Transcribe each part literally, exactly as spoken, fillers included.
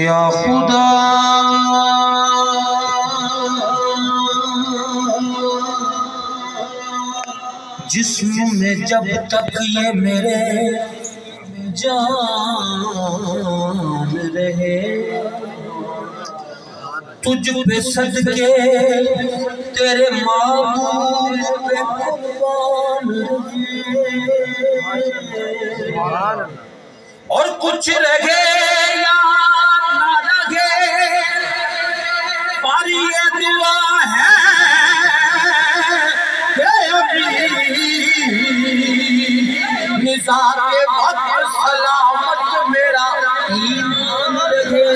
या खुदा जिस्म में जब तक ये मेरे जान रहे, तुझ पे सदके तेरे महबूब पे कुर्बान रहे। और कुछ रहे या ना रहे, पर ये दुआ है कि अभी निज़ार के वक्त सलामत मेरा ईमान रहे।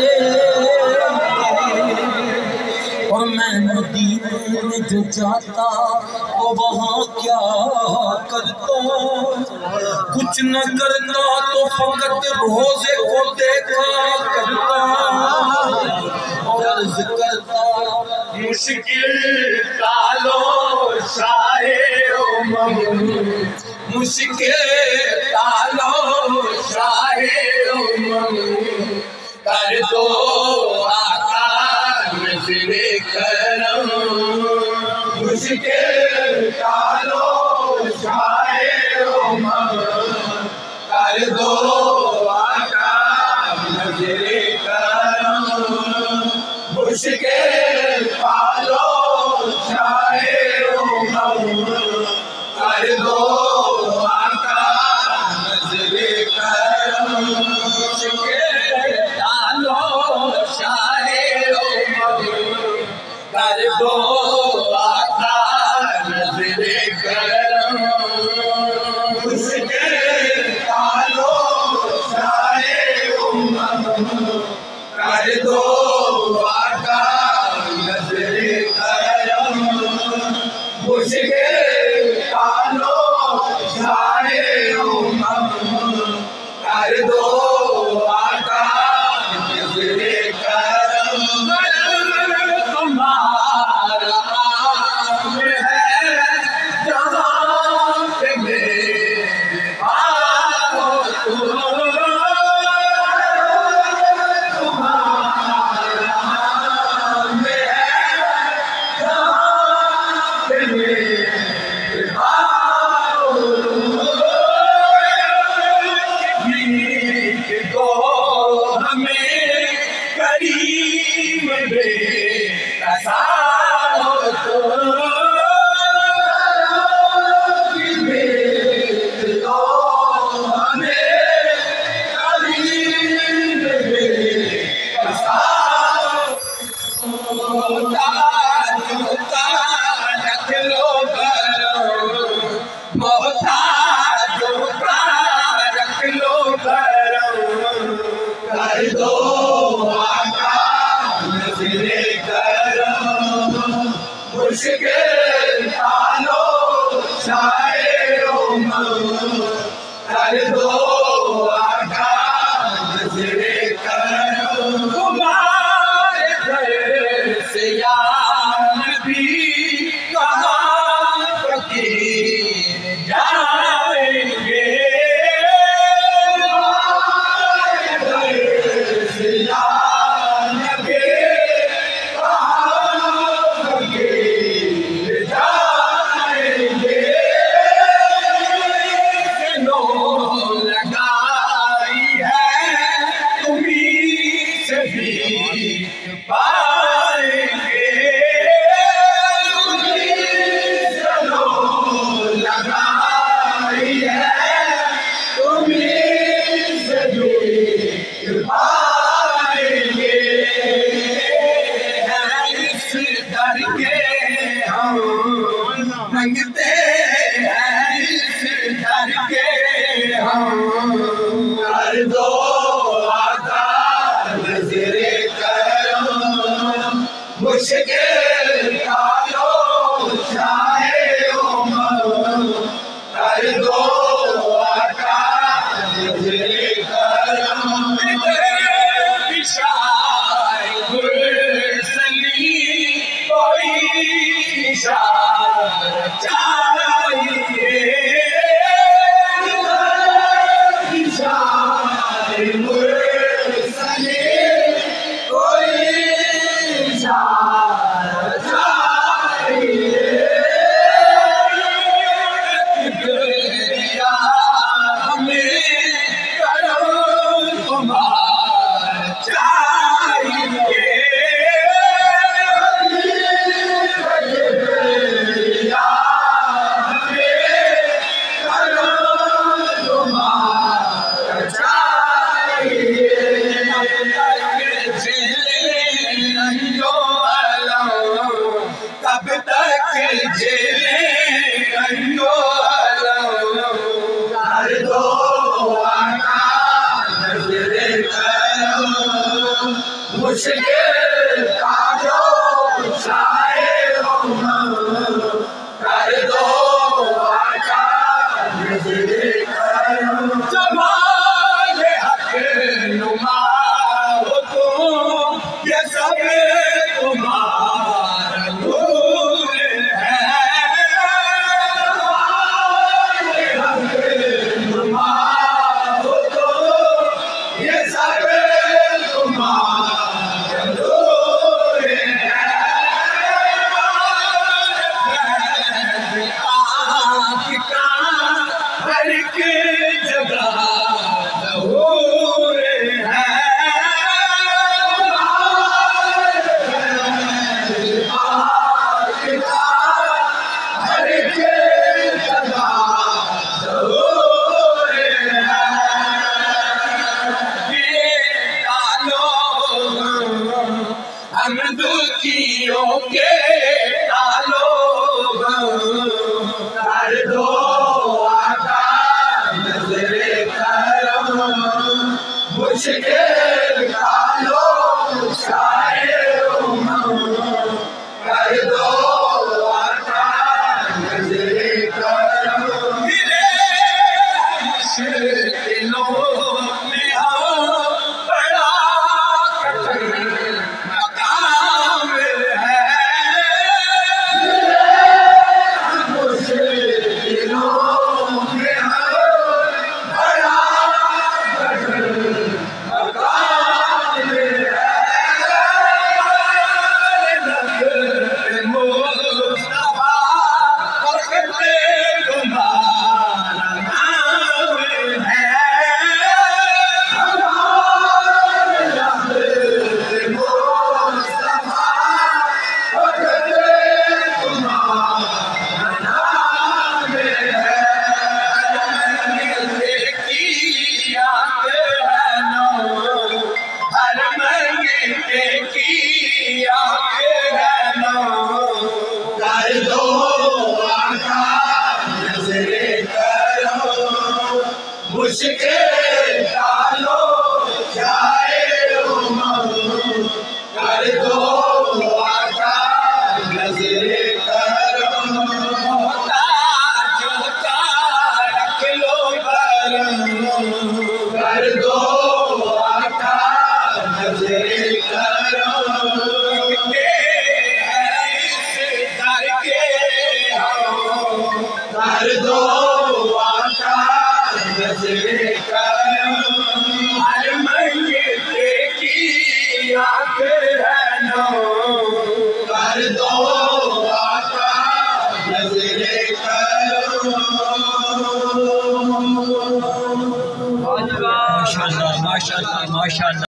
और मैं मदीने में जो जाता तो वहाँ क्या करता, कुछ न करता तो फकत रोज़े को देखा करता और अर्ज़ करता मुश्किल टालो शाहे उमम, मुश्किल टालो शाहे उमम, कर दो आका नज़रे करम, मुश्किल टालो शाहे उमम, कर दो आका नज़रे करम, मुश्किल टालो शाहे उमम, कर दो आका नज़रे करम, मुश्किल टालो शाहे उमम, कर दो आका नज़रे करम, मुश्किल टालो शाहे उमम, कर दो आका नज़रे करम, मुश्किल टालो शाहे उमम, कर दो आका नज़रे करम। तुम्हारा नाम है जहाँ पे मेरे आओ तुम, तुम्हारा नाम है जहाँ पे मेरे आओ तुम, मीत दो हमें करीम बेकसार तुम, मीत दो हमें करीम बेकसार, मोहताजों का रख लो करम, मोहताजों का रख लो करम, कर दो आका नज़रे करम, मुश्किल टालो शाहे उमम, कर दो आका नज़रे करम। तुम्हारे घर से या नबी कहाँ फकीर जाएंगे, तुम्हारे घर से या नबी कहाँ फकीर जाएंगे, नो लगाई है तुम्हीं से भीख पाएंगे, तुम्हीं से नो लगाई है तुम्हीं से भीख पाएंगे। हैं इस दर के हम मांगते हैं, इस दर के हम, कर दो आका नज़रे करम, मुश्किल टालो शाहे उमम, कर दो आका नज़रे करम। इशारे गुलसनी कोई इशारा चाहिए, इशारे गुलसनी के डालो कर दो आका नजरे करम मुझके डालो शाये कर दो आका नजरे करम मेरे दिलों में हो बड़ा कठिन मकाम है मुझे दिलों में हो बड़ा कठिन मकाम है मुस्तफा बरकते तुम्हारा नाम है मुस्तफा बरकते तुम्हारा नाम है की याद है नो हर मंगते की याद है नो कर दो आका नजरे करो मुझके डालो जाए कर दो आका नजरे करो जो रख लो कर दो आका नजरे करो कर दो आका नजरे करो हर मंगते की याद है नो कर दो आका नजरे करो माशाअल्लाह माशाअल्लाह माशाअल्लाह।